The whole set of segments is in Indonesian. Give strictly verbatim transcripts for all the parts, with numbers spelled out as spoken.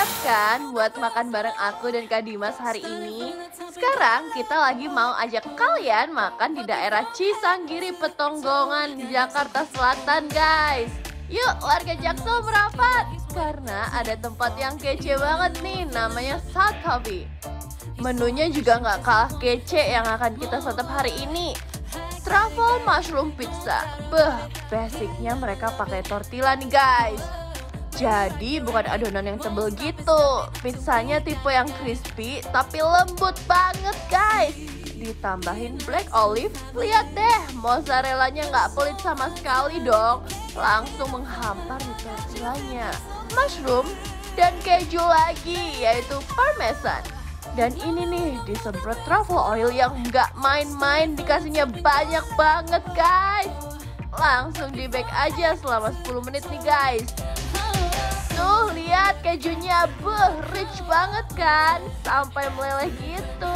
Enak kan buat makan bareng aku dan Kak Dimas hari ini? Sekarang kita lagi mau ajak kalian makan di daerah Cisanggiri Petonggongan, Jakarta Selatan guys. Yuk warga Jaksel merapat, karena ada tempat yang kece banget nih, namanya South Coffee. Menunya juga nggak kalah kece yang akan kita santap hari ini. Truffle mushroom pizza. Beh, basicnya mereka pakai tortilla nih guys. Jadi bukan adonan yang tebel gitu. Pizzanya tipe yang crispy tapi lembut banget guys. Ditambahin black olive. Lihat deh, mozzarellanya nggak pelit sama sekali dong. Langsung menghampar di tortillanya. Mushroom dan keju lagi, yaitu parmesan. Dan ini nih disemprot truffle oil yang nggak main-main, dikasihnya banyak banget guys. Langsung di bake aja selama sepuluh menit nih guys. Tuh lihat kejunya, beuh rich banget kan, sampai meleleh gitu.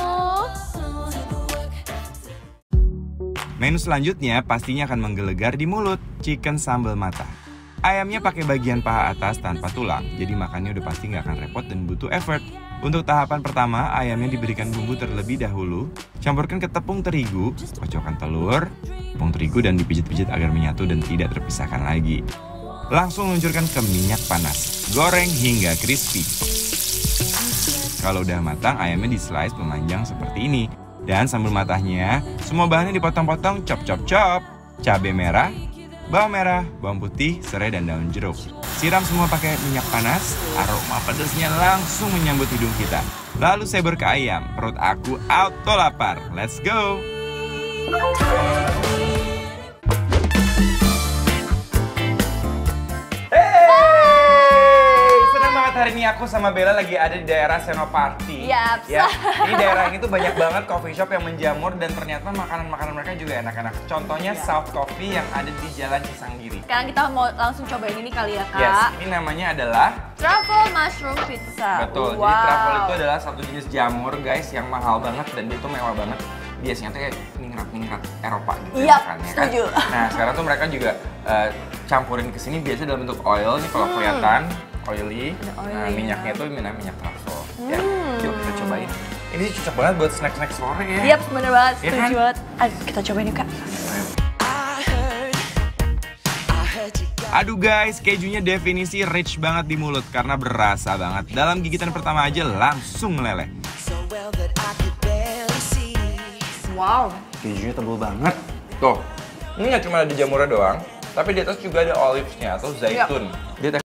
Menu selanjutnya pastinya akan menggelegar di mulut, chicken sambal mata. Ayamnya pakai bagian paha atas tanpa tulang, jadi makannya udah pasti nggak akan repot dan butuh effort. Untuk tahapan pertama, ayamnya diberikan bumbu terlebih dahulu, campurkan ke tepung terigu, kocokkan telur, tepung terigu dan dipijit-pijit agar menyatu dan tidak terpisahkan lagi. Langsung luncurkan ke minyak panas, goreng hingga crispy. Kalau udah matang, ayamnya di slice memanjang seperti ini. Dan sambal matahnya, semua bahannya dipotong-potong, chop chop chop. Cabai merah, bawang merah, bawang putih, serai dan daun jeruk. Siram semua pakai minyak panas, aroma pedasnya langsung menyambut hidung kita. Lalu sebur ke ayam, perut aku auto lapar. Let's go! Hari ini aku sama Bella lagi ada di daerah Senopati. Yaps. Ya, ini daerah ini tuh banyak banget coffee shop yang menjamur dan ternyata makanan-makanan mereka juga enak-enak. Contohnya ya. South Coffee yang ada di Jalan Cisanggiri. Sekarang kita mau langsung cobain ini kali ya kak. Yes, ini namanya adalah truffle mushroom pizza. Betul. Wow. Jadi truffle itu adalah satu jenis jamur guys yang mahal banget dan dia tuh mewah banget. Biasanya tuh kayak ningrat-ningrat Eropa gitu. Iya, makannya, setuju. Kan? Nah, sekarang tuh mereka juga uh, campurin ke sini biasanya dalam bentuk oil nih kalau hmm. kelihatan. Oily, oily nah minyaknya ya. tuh minyak minyak truffle. Hmm. Ya, yuk kita cobain. Ini cocok banget buat snack-snack sore ya. Iya, bener banget, ya setuju kan? banget. Ayo kita cobain yuk kak. Aduh guys, kejunya definisi rich banget di mulut karena berasa banget. Dalam gigitan pertama aja langsung meleleh. Wow. Kejunya tebel banget. Tuh, ini nggak cuma ada jamurnya doang, tapi di atas juga ada olives-nya atau zaitun. Dia